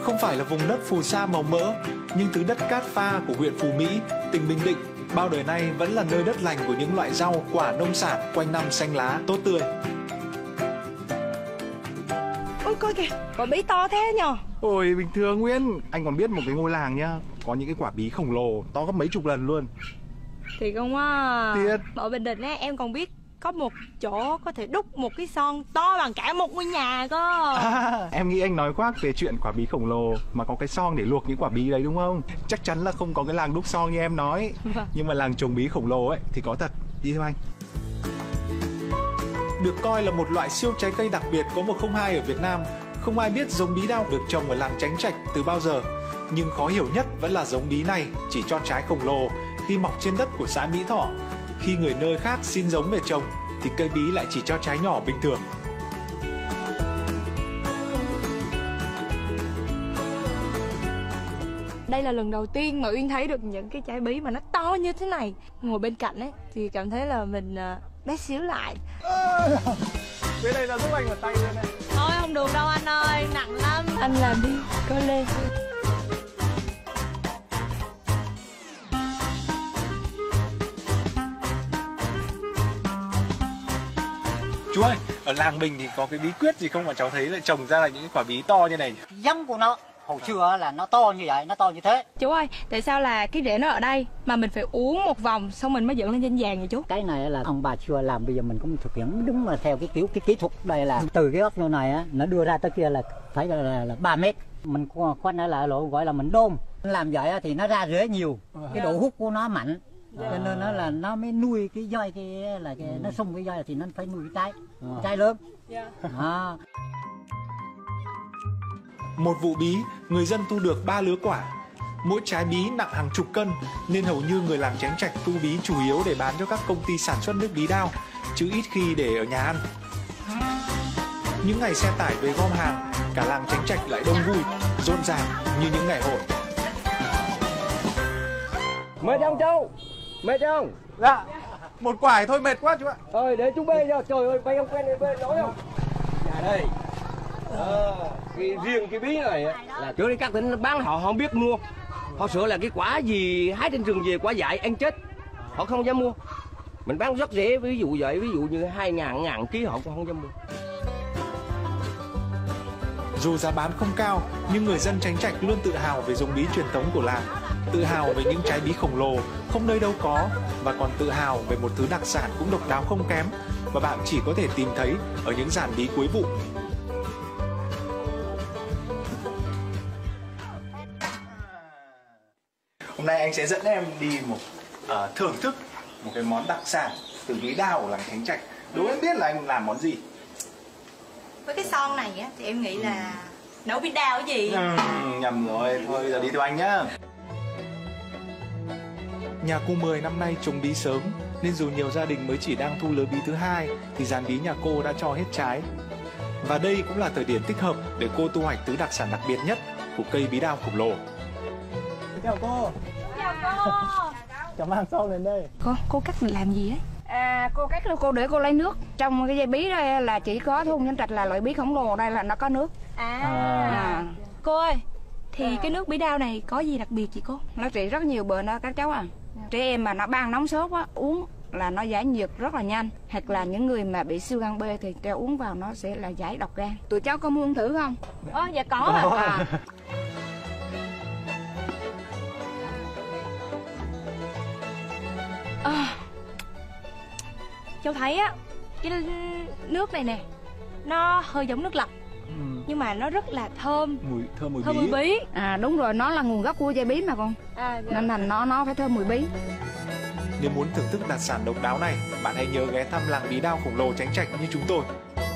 Không phải là vùng đất phù sa màu mỡ, nhưng từ đất Cát Pha của huyện Phú Mỹ, tỉnh Bình Định, bao đời nay vẫn là nơi đất lành của những loại rau, quả nông sản quanh năm xanh lá, tốt tươi. Ôi coi kìa, quả bí to thế nhờ. Ôi bình thường Nguyên, anh còn biết một cái ngôi làng nhá, có những cái quả bí khổng lồ, to gấp mấy chục lần luôn. Thì không á. Thiệt. Ở Bình Định á, em còn biết có một chỗ có thể đúc một cái son to bằng cả một ngôi nhà cơ. Em nghĩ anh nói khoác về chuyện quả bí khổng lồ mà có cái son để luộc những quả bí đấy đúng không? Chắc chắn là không có cái làng đúc son như em nói. Nhưng mà làng trồng bí khổng lồ ấy thì có thật. Đi theo anh. Được coi là một loại siêu trái cây đặc biệt có 102 ở Việt Nam, không ai biết giống bí đao được trồng ở làng Chánh Trạch từ bao giờ. Nhưng khó hiểu nhất vẫn là giống bí này chỉ cho trái khổng lồ khi mọc trên đất của xã Mỹ Thọ. Khi người nơi khác xin giống về trồng thì cây bí lại chỉ cho trái nhỏ bình thường. Đây là lần đầu tiên mà Uyên thấy được những cái trái bí mà nó to như thế này. Ngồi bên cạnh ấy thì cảm thấy là mình bé xíu lại. Bên đây là giúp anh ở tay lên này. Thôi không được đâu anh ơi, nặng lắm. Anh làm đi, có lên. Chú ơi, ở làng mình thì có cái bí quyết gì không mà cháu thấy lại trồng ra là những cái quả bí to như này? Giống của nó hồi xưa là nó to như vậy, nó to như thế. Chú ơi, tại sao là cái rễ nó ở đây mà mình phải uốn một vòng xong mình mới dựng lên trên vàng vậy chú? Cái này là ông bà xưa làm, bây giờ mình cũng thực hiện đúng là theo cái kỹ thuật. Đây là từ cái ốc như này á, nó đưa ra tới kia là phải là 3 mét. Mình khoanh ở lại lộ gọi là mình đôn. Làm vậy thì nó ra rễ nhiều, cái độ hút của nó mạnh. Cho nên nó là nó mới nuôi cái dây kia là nó sung cái dây thì nó phải nuôi cái trái lớn. Một vụ bí, người dân thu được 3 lứa quả. Mỗi trái bí nặng hàng chục cân nên hầu như người làng Chánh Trạch thu bí chủ yếu để bán cho các công ty sản xuất nước bí đao, chứ ít khi để ở nhà ăn. Những ngày xe tải về gom hàng, cả làng Chánh Trạch lại đông vui, rộn ràng như những ngày hội. Mệt không Châu? Mệt không? Dạ, một quả thôi mệt quá chú ạ. Thôi để chú bê cho, trời ơi, bay không quen bê nói không? Dạ đây. Riêng cái bí này là trước đây các tỉnh bán họ không biết mua. Họ sợ là cái quả gì hái trên rừng về quả dại ăn chết, họ không dám mua. Mình bán rất rẻ, ví dụ vậy, ví dụ như 2.000 ký họ cũng không dám mua. Dù giá bán không cao, nhưng người dân Chánh Trạch luôn tự hào về giống bí truyền thống của làng, tự hào về những trái bí khổng lồ không nơi đâu có, và còn tự hào về một thứ đặc sản cũng độc đáo không kém mà bạn chỉ có thể tìm thấy ở những giàn bí cuối vụ. Hôm nay anh sẽ dẫn em đi thưởng thức một cái món đặc sản từ bí đao của làng Chánh Trạch. Đố em biết là anh làm món gì? Với cái son này á thì em nghĩ là nấu bí đao cái gì? Nhầm rồi, thôi giờ đi theo anh nhá. Nhà cô Mười năm nay trồng bí sớm nên dù nhiều gia đình mới chỉ đang thu lứa bí thứ hai thì giàn bí nhà cô đã cho hết trái. Và đây cũng là thời điểm thích hợp để cô thu hoạch thứ đặc sản đặc biệt nhất của cây bí đao khổng lồ. Chào cô. Chào cô. Cháu mang son lên đây. Cô cắt làm gì ấy? Cô cắt là cô để cô lấy nước. Trong cái dây bí đây là chỉ có thôn Chánh Trạch là loại bí khổng lồ, đây là nó có nước. Cô ơi, thì cái nước bí đao này có gì đặc biệt chị cô? Nó trị rất nhiều bệnh đó các cháu à. Trẻ em mà nó ban nóng sốt á, uống là nó giải nhiệt rất là nhanh. Hoặc là những người mà bị siêu gan B thì cho uống vào nó sẽ là giải độc gan. Tụi cháu có muốn thử không? Dạ có ạ. Cháu thấy á, cái nước này nè, nó hơi giống nước lọc, nhưng mà nó rất là thơm. Thơm mùi Mùi bí. Đúng rồi, nó là nguồn gốc của dây bí mà con. Nên thành nó phải thơm mùi bí. Nếu muốn thưởng thức đặc sản độc đáo này, bạn hãy nhớ ghé thăm làng bí đao khổng lồ Chánh Trạch như chúng tôi.